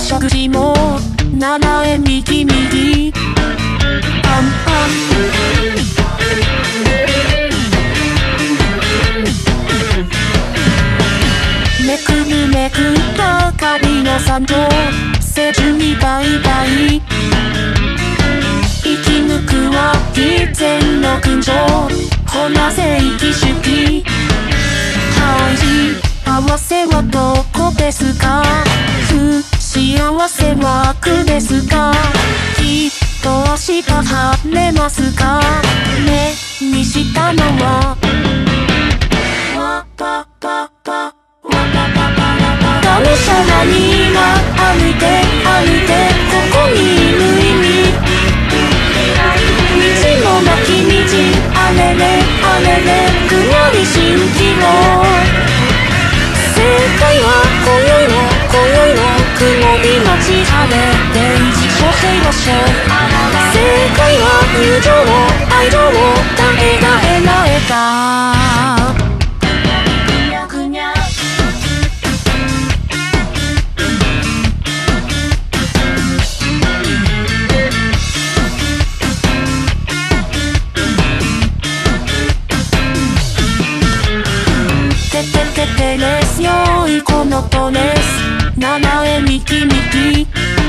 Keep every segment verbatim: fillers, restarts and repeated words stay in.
石口も斜へ右右パンパンめくるめくばかりの参道せずにバイバイ生き抜くは偽善の群青ほな正義主義はい幸せはどこですか不幸せは苦ですかきっと明日晴れますか目にしたのはわぱぱぱがむしゃらに今歩いて歩いてここにいる意味道もなき道あれれあれれくなり蜃気楼正解は今宵の今宵の曇り町晴れ電磁書平和書正解は友情を愛情を誰が得られたててレスよいこのポレス斜へ右右て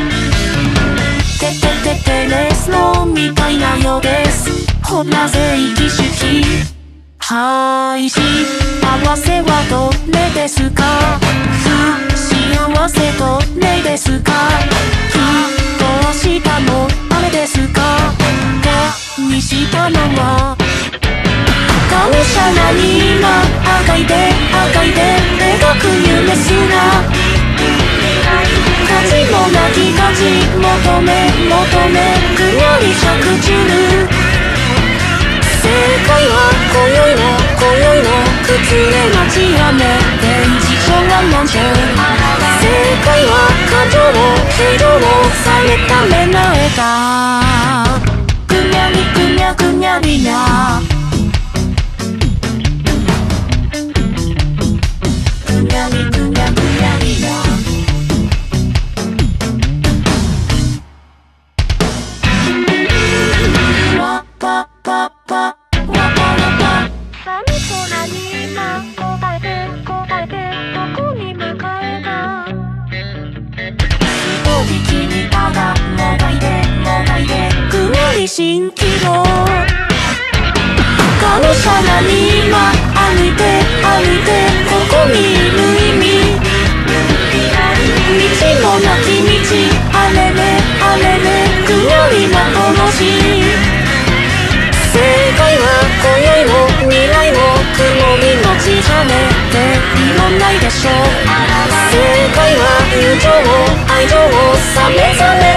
てててレスのみたいなようですほら正義主義はい幸せはどれですか不幸せどれですかきっと明日もあれですかがにしたのはがむしゃらに今あがいてあがいて描く夢すら価値もなき価値求め求めくなり百中正解は今宵の今宵の崩れ町雨電磁書は難所正解は感情を平常をされた目なえたぐにゃりぐにゃぐにゃりな蜃気楼がむしゃらに今歩いて歩いてここにいる意味道もなき道あれれあれれくなり幻正解は今宵も未来も曇り町晴れていろんないでしょう正解は友情を愛情をさめざめ